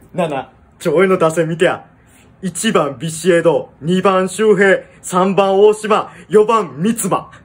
7、上位の打線見てや。1番ビシエド、2番周平、3番大島、4番三つ葉。